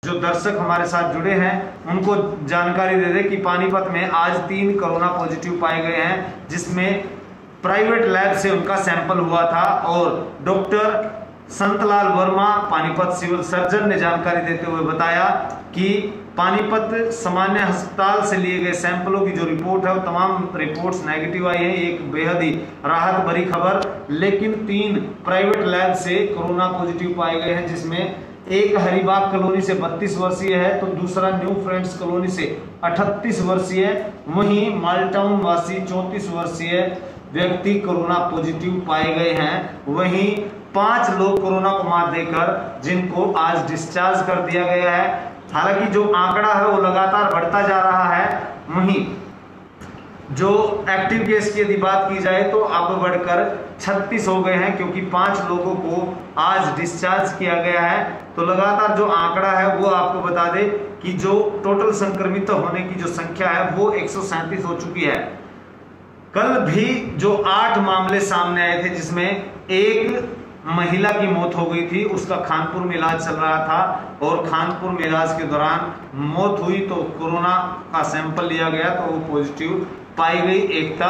जो दर्शक हमारे साथ जुड़े हैं उनको जानकारी दे दे कि पानीपत में आज 3 कोरोना पॉजिटिव पाए गए हैं, जिसमें प्राइवेट लैब से उनका सैंपल हुआ था और doctor Santlal Verma Panipat civil surgeon ने जानकारी देते हुए बताया कि पानीपत सामान्य अस्पताल से लिए गए सैंपलों की जो रिपोर्ट है वो तमाम रिपोर्ट्स नेगेटिव आई है। एक बेहद ही राहत भरी खबर, लेकिन 3 प्राइवेट लैब से कोरोना पॉजिटिव पाए गए हैं, जिसमें एक हरिबाग कॉलोनी से 32 वर्षीय है तो दूसरा न्यू फ्रेंड्स कॉलोनी से 38 वर्षीय, वहीं मालटाउन वासी 34 वर्षीय व्यक्ति कोरोना पॉजिटिव पाए गए हैं। वहीं 5 लोग कोरोना को मात देकर जिनको आज डिस्चार्ज कर दिया गया है। हालांकि जो आंकड़ा है वो लगातार बढ़ता जा रहा है। वहीं जो एक्टिव केस की यदि बात की जाए तो अब बढ़कर 36 हो गए हैं, क्योंकि 5 लोगों को आज डिस्चार्ज किया गया है। तो लगातार जो आंकड़ा है वो आपको बता दे कि जो टोटल संक्रमित होने की जो संख्या है वो 137 हो चुकी है। कल भी जो 8 मामले सामने आए थे, जिसमें एक महिला की मौत हो गई थी, उसका खानपुर में इलाज चल रहा था और खानपुर में इलाज के दौरान मौत हुई तो कोरोना का सैंपल लिया गया तो वो पॉजिटिव पाई गई।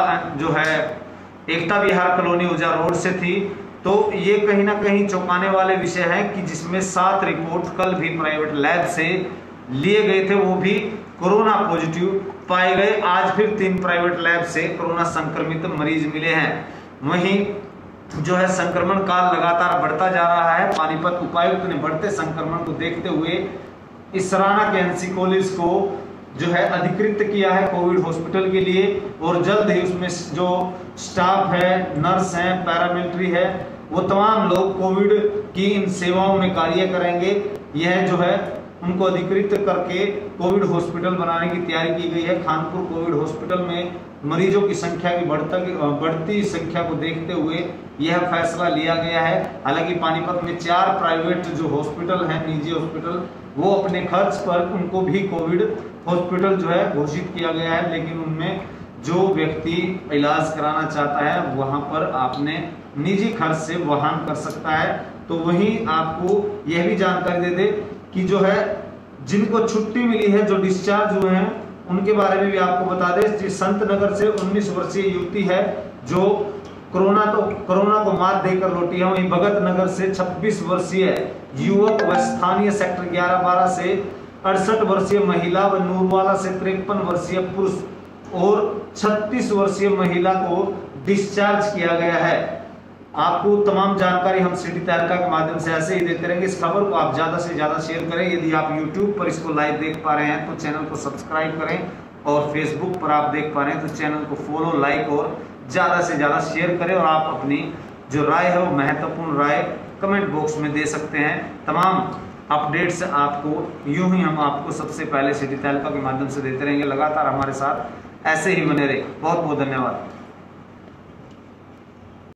एकता विहार कॉलोनी ऊर्जा रोड से थी। तो ये कहीं ना कहीं चौंकाने वाले विषय है कि जिसमें 7 रिपोर्ट कल भी प्राइवेट लैब से लिए गए थे, वो भी कोरोना पॉजिटिव पाए गए। आज फिर 3 प्राइवेट लैब से कोरोना संक्रमित मरीज मिले हैं। वहीं जो है संक्रमण काल लगातार बढ़ता जा रहा है। पानीपत उपायुक्त ने बढ़ते संक्रमण को देखते हुए इसराना के एनसी कॉलेज को जो है अधिकृत किया है कोविड हॉस्पिटल के लिए, और जल्द ही उसमें जो स्टाफ है, नर्स है, पैरामिलिट्री है, वो तमाम लोग कोविड की इन सेवाओं में कार्य करेंगे। यह जो है उनको अधिकृत करके कोविड हॉस्पिटल बनाने की तैयारी की गई है। खानपुर कोविड हॉस्पिटल में मरीजों की संख्या की बढ़ती संख्या को देखते हुए यह फैसला लिया गया है। हालांकि पानीपत में 4 प्राइवेट जो हॉस्पिटल हैं, निजी हॉस्पिटल, वो अपने खर्च पर उनको भी कोविड हॉस्पिटल जो है घोषित किया गया है, लेकिन उनमें जो व्यक्ति इलाज कराना चाहता है वहां पर आपने निजी खर्च से वाहन कर सकता है। तो वहीं आपको यह भी जानकारी दे दे कि जो है जिनको छुट्टी मिली है, जो डिस्चार्ज हुए हैं, उनके बारे में भी आपको बता दें। संत नगर से 19 वर्षीय युवती है जो कोरोना को मात देकर लौटी है। वहीं भगत नगर से 26 वर्षीय युवक व स्थानीय सेक्टर 11-12 से 68 वर्षीय महिला व नूरवाला से 53 वर्षीय पुरुष और 36 वर्षीय महिला को डिस्चार्ज किया गया है। आपको तमाम जानकारी हम सिटी तहलका के माध्यम से ऐसे ही देते रहेंगे। इस खबर को आप ज्यादा से ज्यादा शेयर करें। यदि आप YouTube पर इसको लाइव देख पा रहे हैं तो चैनल को सब्सक्राइब करें, और Facebook पर आप देख पा रहे हैं तो चैनल को फॉलो, लाइक और ज्यादा से ज्यादा शेयर करें। और आप अपनी जो राय है वो महत्वपूर्ण राय कमेंट बॉक्स में दे सकते हैं। तमाम अपडेट्स आपको यूं ही हम आपको सबसे पहले सिटी तहलका के माध्यम से देते रहेंगे। लगातार हमारे साथ ऐसे ही बने रहे। बहुत बहुत धन्यवाद।